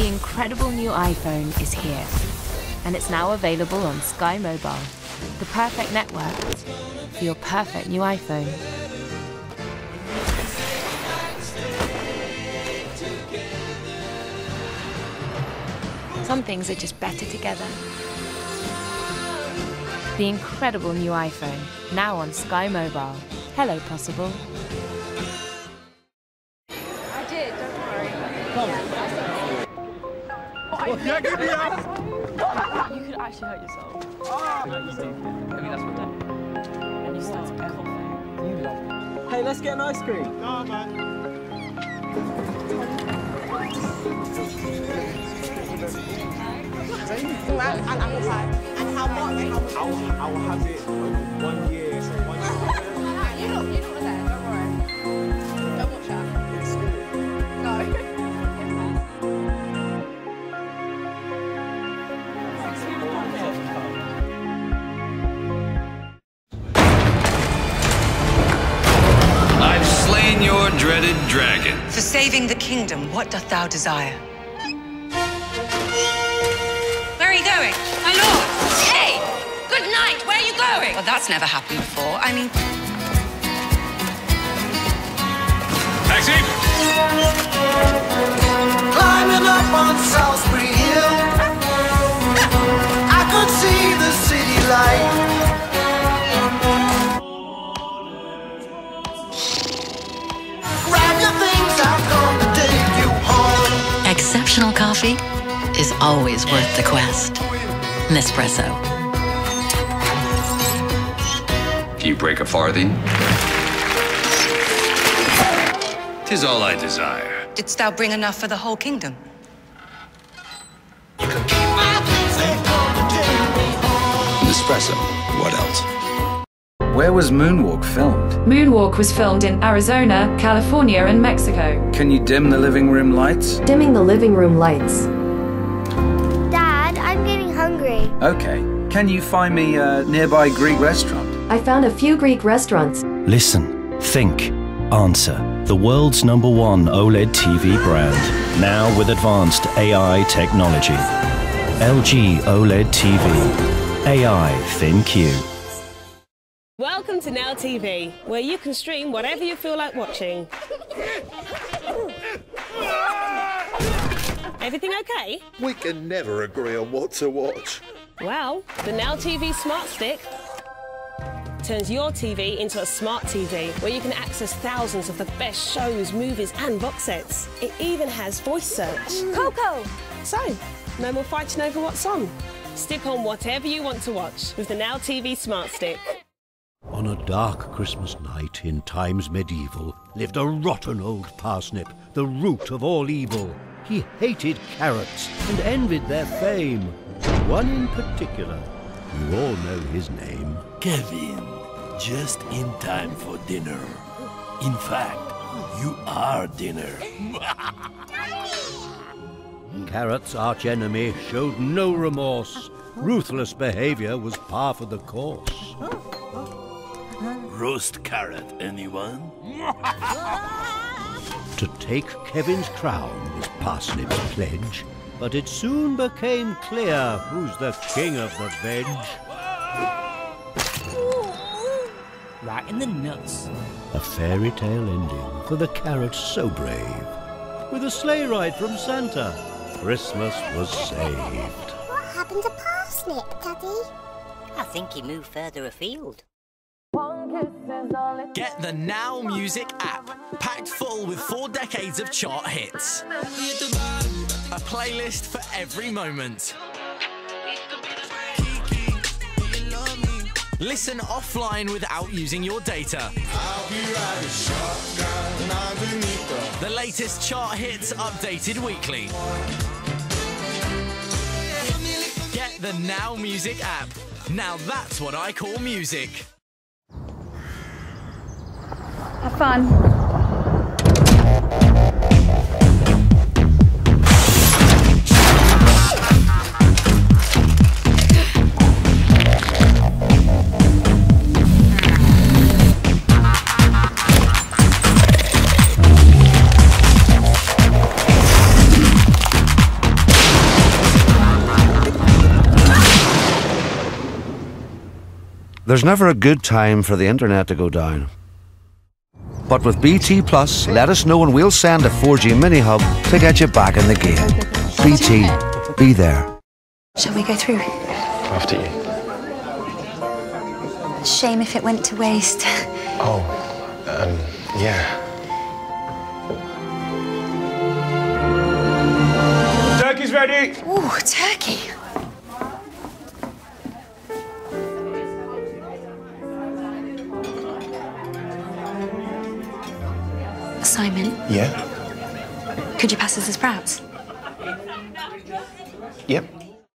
The incredible new iPhone is here, and it's now available on Sky Mobile, the perfect network for your perfect new iPhone. Some things are just better together. The incredible new iPhone, now on Sky Mobile. Hello, Possible. I did, don't worry. Yeah, get me out! You could actually hurt yourself. No, you do. Maybe that's what that. And you start to cough. You love it. Hey, let's get an ice cream. No, man. And apple pie. And how much? I will have it over 1 year. So 1 year. You don't there, don't worry. Don't watch that. In school. No. I've slain your dreaded dragon. For saving the kingdom, what doth thou desire? Where are you going? My lord! Hey! Good night! Where are you going? Well, that's never happened before. I mean... Taxi! Climbing up on Salisbury Hill, I could see the city light. Grab your things, I've come to take you home. Exceptional coffee is always worth the quest. Nespresso. Do you break a farthing? 'Tis all I desire. Didst thou bring enough for the whole kingdom? You can keep my things, they've come to take me home. Nespresso. What else? Where was Moonwalk filmed? Moonwalk was filmed in Arizona, California, and Mexico. Can you dim the living room lights? Dimming the living room lights. Dad, I'm getting hungry. Okay. Can you find me a nearby Greek restaurant? I found a few Greek restaurants. Listen, think, answer. The world's #1 OLED TV brand, now with advanced AI technology. LG OLED TV. AI ThinQ. Welcome to Now TV, where you can stream whatever you feel like watching. Everything okay? We can never agree on what to watch. Well, the Now TV Smart Stick turns your TV into a smart TV, where you can access thousands of the best shows, movies and box sets. It even has voice search. Coco! So, no more fighting over what's on. Stick on whatever you want to watch with the Now TV Smart Stick. On a dark Christmas night in times medieval lived a rotten old parsnip, the root of all evil. He hated carrots and envied their fame. One in particular, you all know his name. Kevin, just in time for dinner. In fact, you are dinner. Carrot's archenemy showed no remorse. Ruthless behavior was par for the course. Roast carrot, anyone? To take Kevin's crown was Parsnip's pledge, but it soon became clear who's the king of the veg. Right in the nuts. A fairy tale ending for the carrot so brave. With a sleigh ride from Santa, Christmas was saved. What happened to Parsnip, Daddy? I think he moved further afield. Get the Now Music app, packed full with 4 decades of chart hits. A playlist for every moment. Listen offline without using your data. The latest chart hits updated weekly. Get the Now Music app. Now that's what I call music. Have fun. There's never a good time for the internet to go down. But with BT Plus, let us know and we'll send a 4G mini hub to get you back in the game. BT, be there. Shall we go through? After you. Shame if it went to waste. Oh, yeah. Turkey's ready! Ooh, turkey. Simon? Yeah? Could you pass us the sprouts? Yep.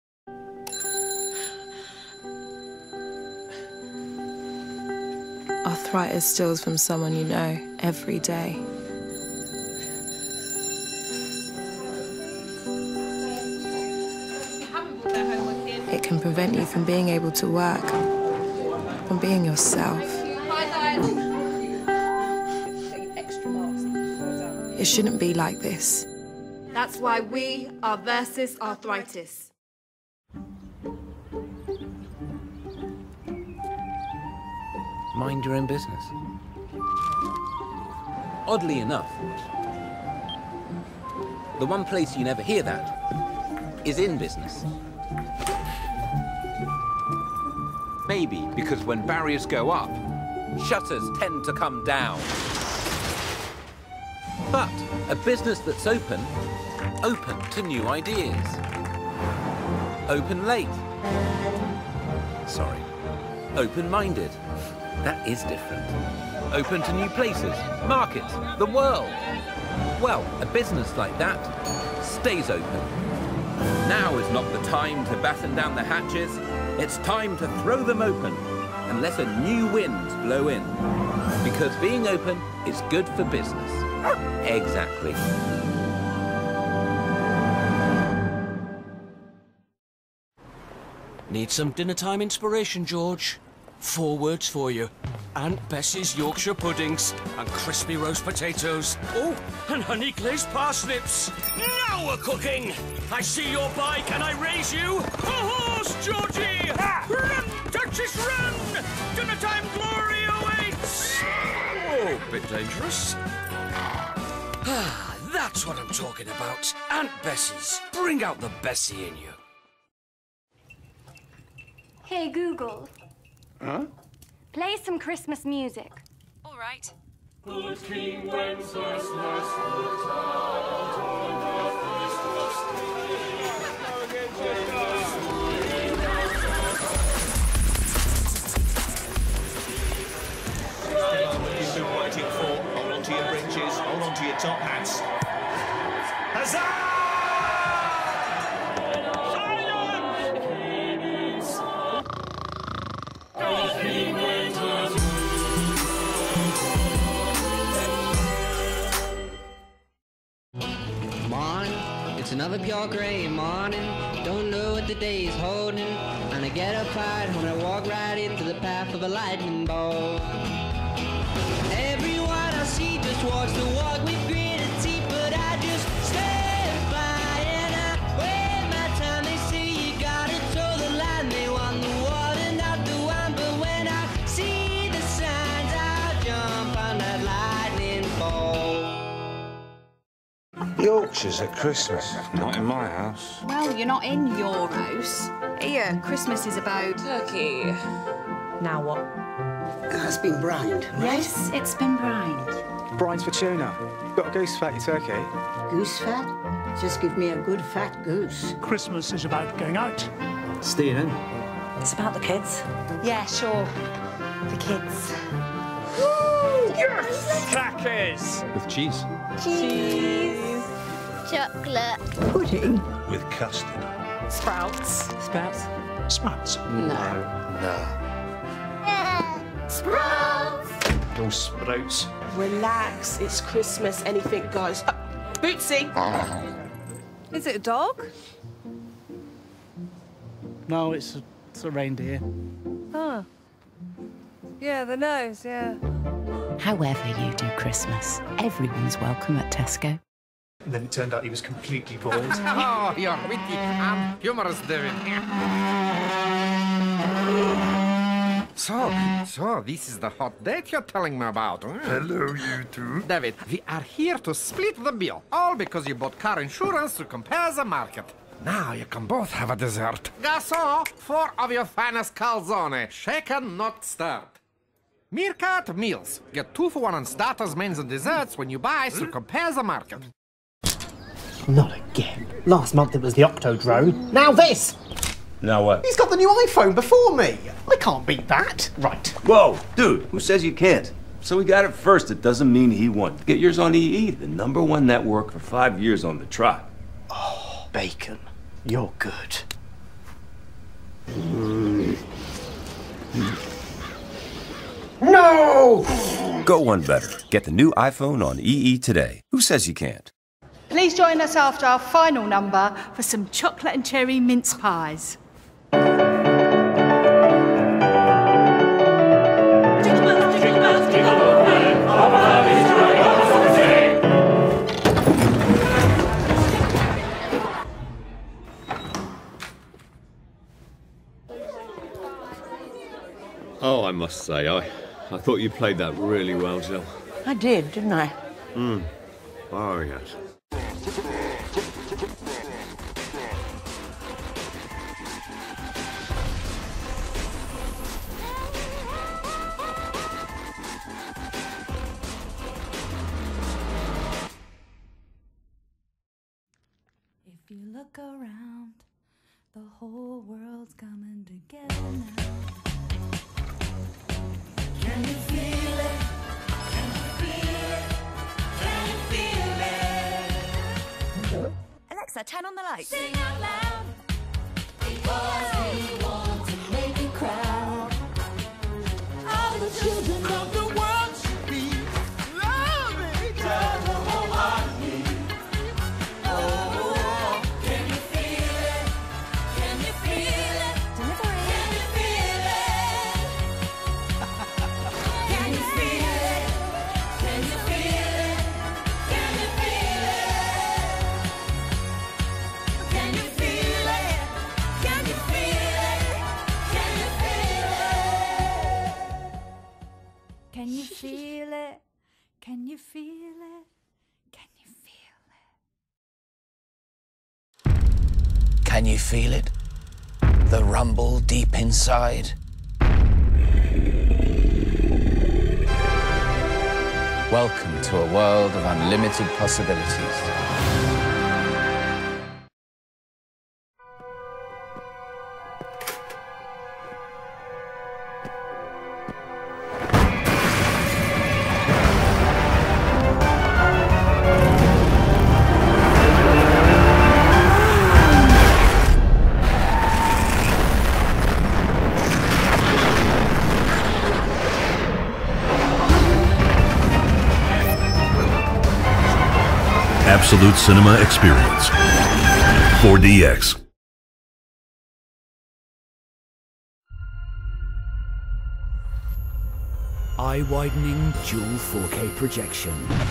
Arthritis steals from someone you know every day. It can prevent you from being able to work, from being yourself. It shouldn't be like this. That's why we are Versus Arthritis. Mind your own business. Oddly enough, the one place you never hear that is in business. Maybe because when barriers go up, shutters tend to come down. But a business that's open to new ideas. Open late. Sorry. Open-minded. That is different. Open to new places, markets, the world. Well, a business like that stays open. Now is not the time to batten down the hatches. It's time to throw them open and let a new wind blow in. Because being open is good for business. Exactly. Need some dinner time inspiration, George? 4 words for you. Aunt Bessie's Yorkshire puddings and crispy roast potatoes. Oh, and honey glazed parsnips. Now we're cooking! I see your bike and I raise you. A horse, Georgie! Run, Duchess, run! Dinner time glory awaits! Oh, bit dangerous. Ah, that's what I'm talking about. Aunt Bessie's. Bring out the Bessie in you. Hey, Google. Huh? Play some Christmas music. All right. Good King Wenceslas, looked out on the Christmas You've been waiting for. Hold on to your breeches, hold on to your top hats. Huzzah! It's another pure grey morning, don't know what the day is holding, and I get up right when I walk right into the path of a lightning bolt. Everyone I see just walks the walk with grit and teeth, but I just stand by and I wait my time. They say you gotta toe the line, they want the water, not the wine, but when I see the signs, I'll jump on that lightning bolt. Yorkshire's at Christmas, not in my house. Well, you're not in your house. Here, Christmas is about turkey. Now what? It's been brined, right? Yes, it's been brined. Brines for tuna. Got a goose fatty turkey. Goose fat? Just give me a good fat goose. Christmas is about going out. Staying in. It's about the kids. Yeah, sure. The kids. Woo! Yes! Crackers! With cheese. Cheese. Chocolate. Pudding. With custard. Sprouts. Sprouts. Sprouts? No. Sprouts. All sprouts. Relax. It's Christmas. Anything goes. Bootsy. Is it a dog? No, it's a reindeer. Oh. Yeah, the nose, yeah. However you do Christmas, everyone's welcome at Tesco. And then it turned out he was completely bald. Oh, you're witty and humorous, David. So this is the hot date you're telling me about, huh? Hello, you two. David, we are here to split the bill, all because you bought car insurance to compare the market. Now you can both have a dessert. Garçon, 4 of your finest calzone, shaken, not stirred. Meerkat Meals. Get 2 for 1 on starters, mains, and desserts when you buy, so compare the market. Not again. Last month it was the Octodrone. Now this! Now what? He's got the new iPhone before me. I can't beat that. Right. Whoa, dude, who says you can't? So he got it first, it doesn't mean he won. Get yours on EE, the #1 network for 5 years on the trot. Oh, Bacon, you're good. No! Go one better. Get the new iPhone on EE today. Who says you can't? Please join us after our final number for some chocolate and cherry mince pies. Oh, I must say, I thought you played that really well, Jill. I did, didn't I? Oh, yes. If you look around, the whole world's coming together now. Can you feel it? Can you feel it? Can you feel it? Alexa, turn on the lights. Sing out loud. Because we want to make you proud. All the children of the world should be loving each other wholeheartedly. Oh, can you feel it? Can you feel it? Delivery. Can you feel it? Can you feel it? Can you feel it? Can you feel it? Can you feel it? Can you feel it? Can you feel it? Can you feel it? Can you feel it? Can you feel it? Can you feel it? The rumble deep inside? Welcome to a world of unlimited possibilities. Absolute cinema experience. 4DX. Eye-widening dual 4K projection.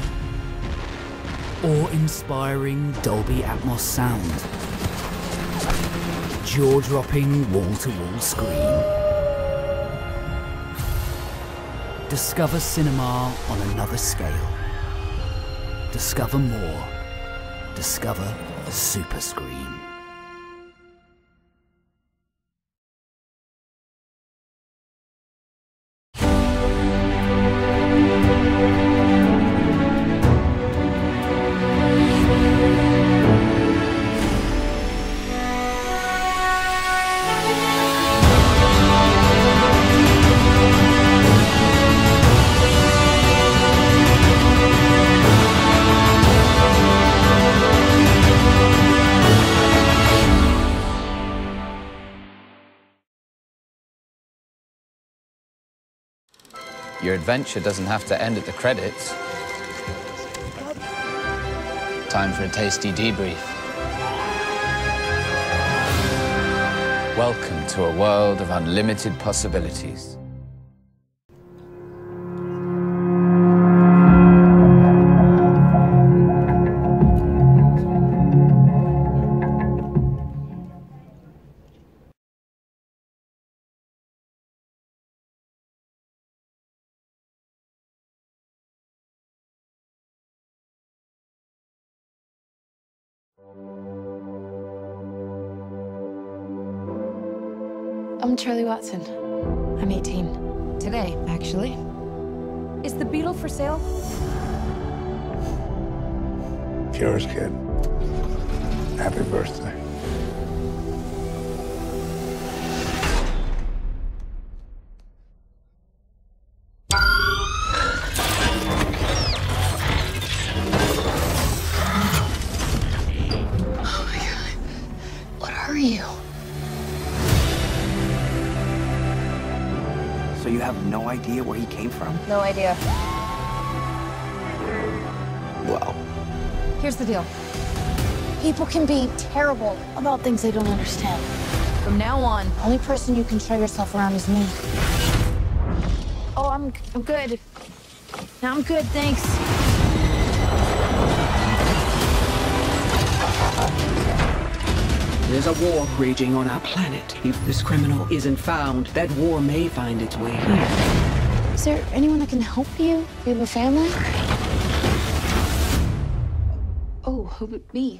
Awe-inspiring Dolby Atmos sound. Jaw-dropping wall-to-wall screen. Discover cinema on another scale. Discover more. Discover Super Screen. Your adventure doesn't have to end at the credits. Time for a tasty debrief. Welcome to a world of unlimited possibilities. I'm Charlie Watson. I'm 18. Today, actually. Is the Beetle for sale? It's yours, kid. Happy birthday. What are you? So you have no idea where he came from? No idea. Well, Here's the deal. People can be terrible about things they don't understand. From now on, the only person you can show yourself around is me. Oh, I'm good. No, I'm good, thanks. There's a war raging on our planet. If this criminal isn't found, that war may find its way here. Is there anyone that can help you? Do you have a family? Oh, who would me?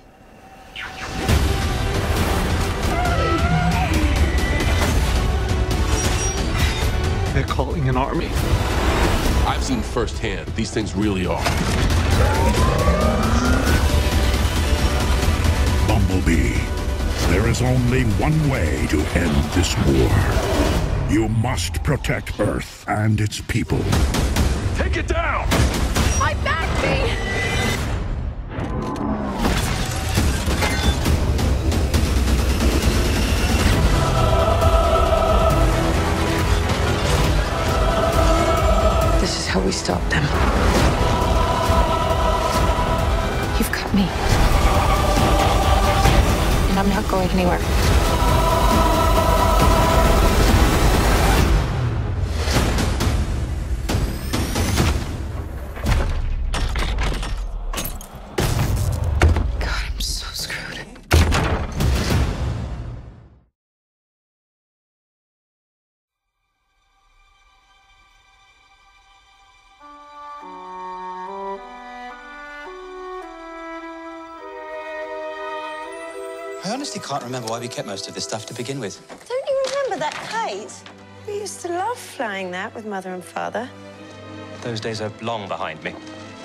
They're calling an army. I've seen firsthand, these things really are. Bumblebee, there is only one way to end this war. You must protect Earth and its people. Take it down! My back, me! This is how we stop them. You've got me. And I'm not going anywhere. God, I'm so screwed. I honestly can't remember why we kept most of this stuff to begin with. Don't you remember that kite? We used to love flying that with Mother and Father. Those days are long behind me.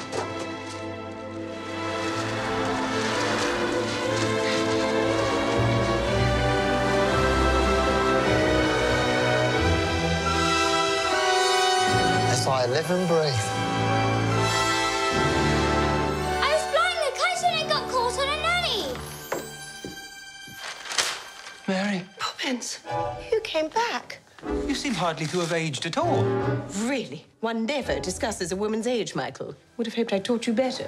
That's why I live and breathe. I was flying the kite and it got caught on a nanny. Mary, Poppins, you came back. you seem hardly to have aged at all. Really? One never discusses a woman's age, Michael. Would have hoped I taught you better.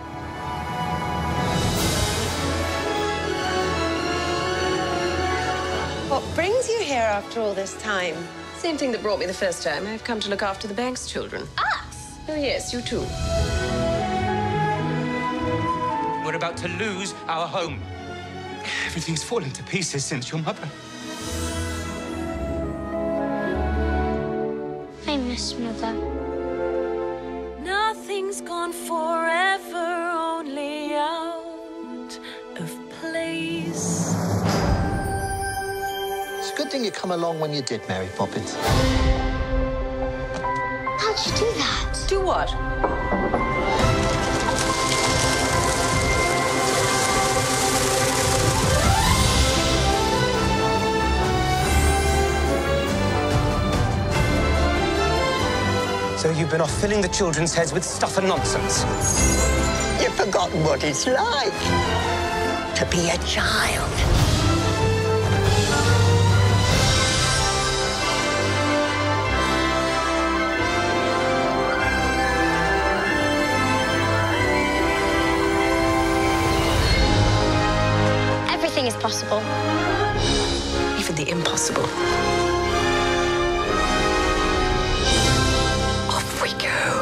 What brings you here after all this time? Same thing that brought me the first time. I've come to look after the bank's children. Us? Oh, yes, you too. We're about to lose our home. Everything's fallen to pieces since your mother. I miss Mother. Nothing's gone forever, only out of place. It's a good thing you come along when you did, Mary Poppins. How'd you do that? Do what? So you've been off filling the children's heads with stuff and nonsense. You've forgotten what it's like to be a child. Everything is possible. Even the impossible. Off we go.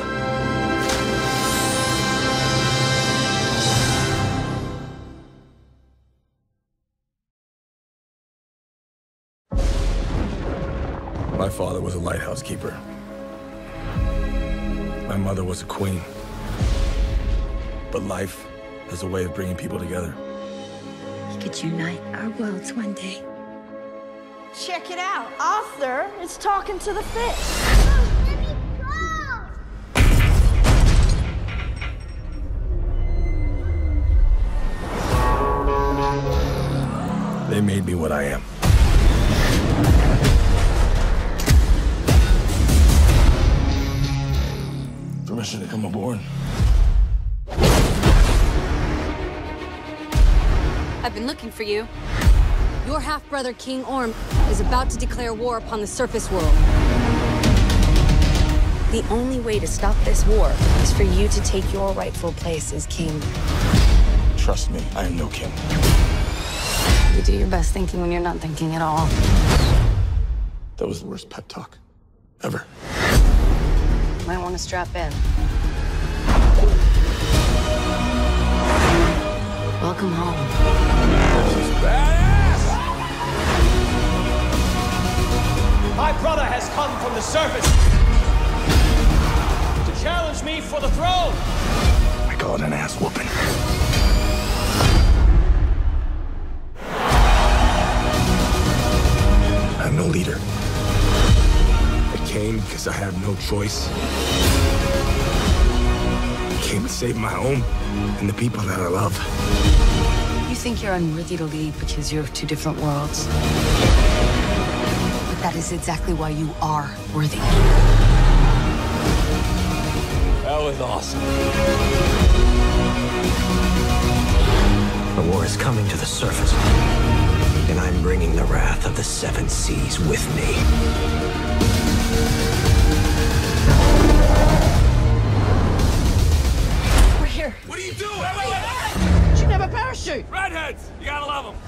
My father was a lighthouse keeper. My mother was a queen. But life has a way of bringing people together. could unite our worlds one day. Check it out. Arthur is talking to the fish. They made me what I am. Permission to come aboard? I've been looking for you. Your half-brother, King Orm, is about to declare war upon the surface world. The only way to stop this war is for you to take your rightful place as king. Trust me, I am no king. You do your best thinking when you're not thinking at all. That was the worst pep talk ever. Might want to strap in. Welcome home. My brother has come from the surface to challenge me for the throne. I call it an ass whooping. I'm no leader. I came because I have no choice. I came to save my home and the people that I love. You think you're unworthy to lead because you're of two different worlds. But that is exactly why you are worthy. That was awesome. The war is coming to the surface, and I'm bringing the wrath of the seven seas with me. We're here. What are you doing? You should have a parachute. Redheads! You gotta love them.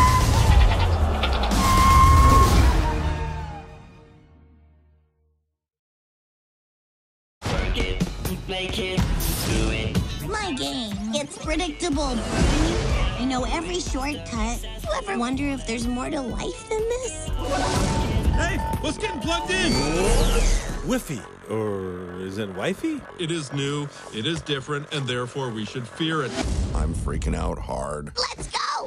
My game. It's predictable. I know every shortcut. You ever wonder if there's more to life than this? Hey, what's getting plugged in? Wi-Fi. Or is it wifey? It is new, it is different, and therefore we should fear it. I'm freaking out hard. Let's go!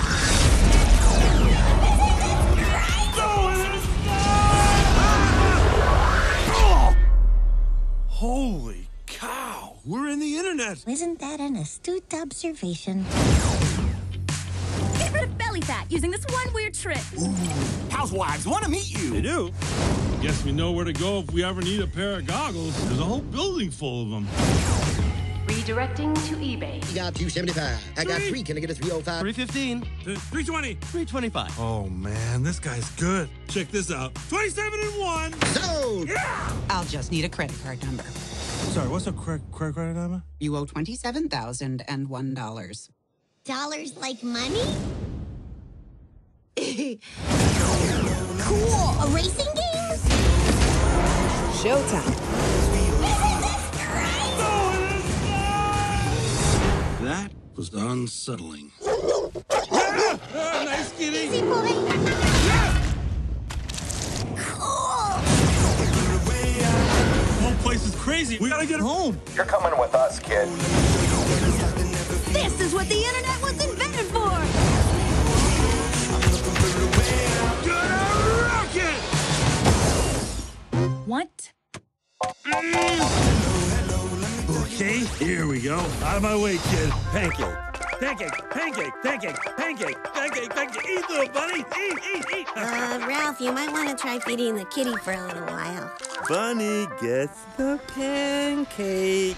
Holy cow! We're in the internet! Isn't that an astute observation? Get rid of belly fat using this one weird trick. Housewives want to meet you! They do? Guess we know where to go if we ever need a pair of goggles. There's a whole building full of them. Redirecting to eBay. You got 275. I got 3. Can I get a 305? 315. 320. 325. Oh man, this guy's good. Check this out. 27 and 1. Sold! Yeah! I'll just need a credit card number. Sorry, what's a credit number? You owe $27,001. Dollars like money? Cool. A racing game? Showtime. That was unsettling. Nice kitty. Easy boy. Cool. The whole place is crazy. We gotta get home. You're coming with us, kid. This is what the internet was invented for. Rocket! What? Okay, here we go. Out of my way, kid. Pancake. Pancake, pancake, pancake, pancake, pancake, pancake. Eat, little bunny. Eat. Ralph, you might want to try feeding the kitty for a little while. Bunny gets the pancake.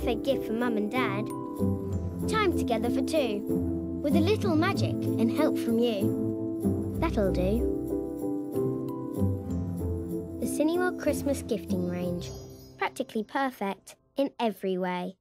perfect gift for Mum and Dad. Time together for two, with a little magic and help from you. That'll do. The Cineworld Christmas gifting range. Practically perfect in every way.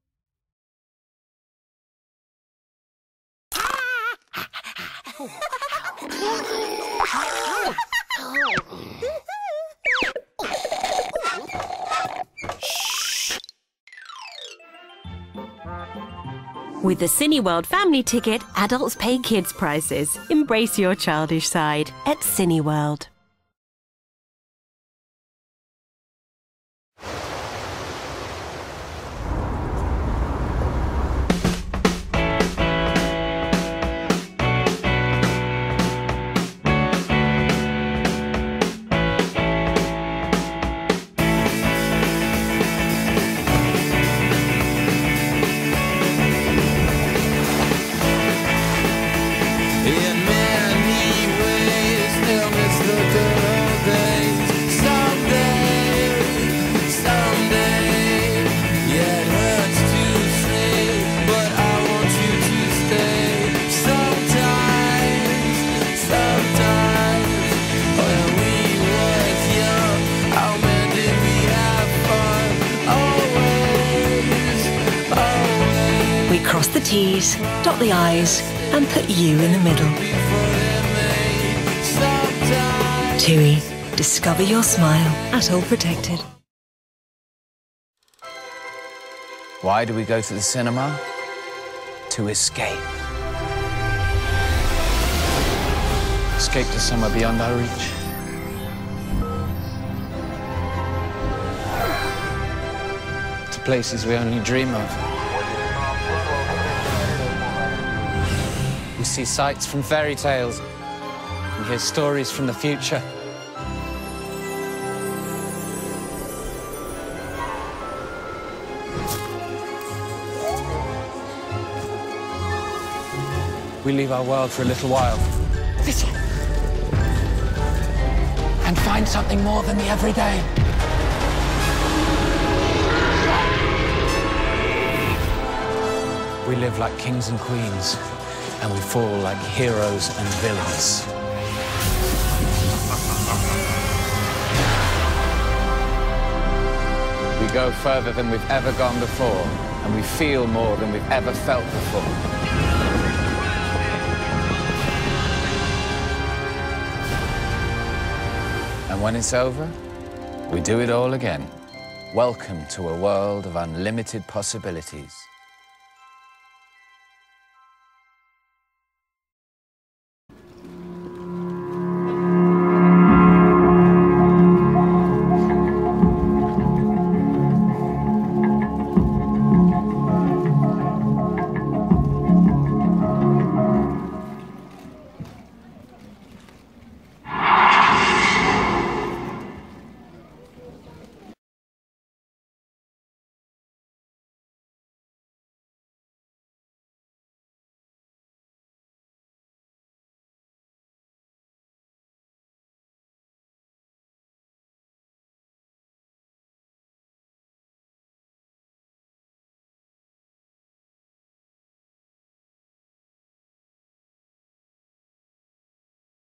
With the Cineworld Family Ticket, adults pay kids' prices. Embrace your childish side at Cineworld. Cross the T's, dot the I's, and put you in the middle. TUI. Discover your smile at All Protected. Why do we go to the cinema? To escape. Escape to somewhere beyond our reach. To places we only dream of. We see sights from fairy tales and hear stories from the future. We leave our world for a little while. This way. And find something more than the everyday. We live like kings and queens. And we fall like heroes and villains. We go further than we've ever gone before, and we feel more than we've ever felt before. And when it's over, we do it all again. Welcome to a world of unlimited possibilities.